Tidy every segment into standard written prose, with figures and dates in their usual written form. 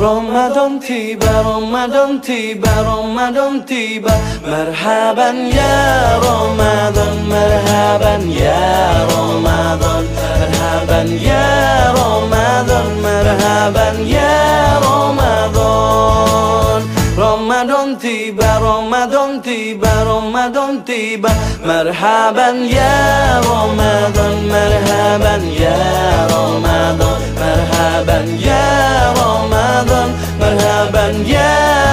Ramadan tiba, Ramadan tiba, Ramadan tiba. Marhaban ya Ramadan, marhaban ya Ramadan, marhaban ya Ramadan, marhaban ya Ramadan. Ramadan tiba, Ramadan tiba, Ramadan tiba. Marhaban ya Ramadan, marhaban ya Ramadan, marhaban ya Ramadan, marhaban ya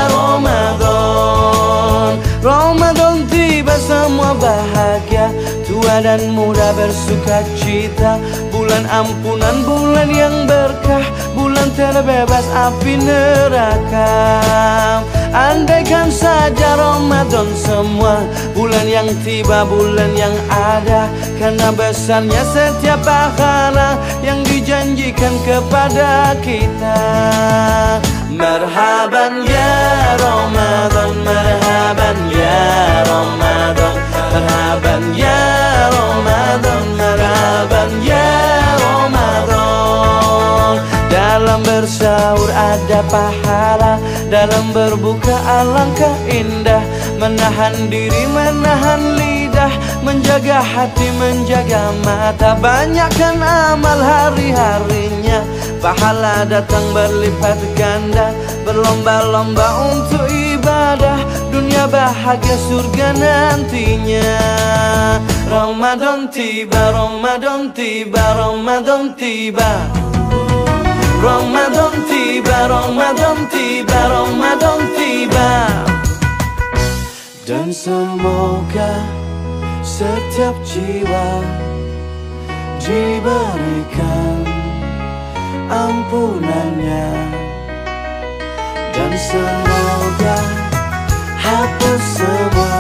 Ramadan. Ramadan tiba, semua bahagia, tua dan muda bersuka cita. Bulan ampunan, bulan yang berkah, bulan terbebas api neraka. Andaikan saja Ramadan semua, bulan yang tiba, bulan yang ada, karena besarnya setiap pahala yang dijanjikan kepada kita. Marhaban ya Ramadan, marhaban ya Ramadan, marhaban ya Ramadan, marhaban ya Ramadan. Dalam bersahur ada pahala, dalam berbuka alangkah indah. Menahan diri, menahan lidah, menjaga hati, menjaga mata. Banyakkan amal hari-harinya, pahala datang berlipat ganda. Berlomba-lomba untuk ibadah, dunia bahagia surga nantinya. Ramadan tiba, Ramadan tiba, Ramadan tiba. Ramadan tiba, Ramadan tiba, Ramadan tiba. Dan semoga setiap jiwa diberikan ampunannya, dan semoga hapus semua